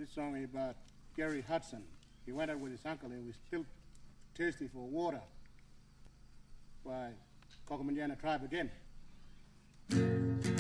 This song is about Garry Hudson. He went out with his uncle and was still thirsty for water. By Kowanyama tribe again.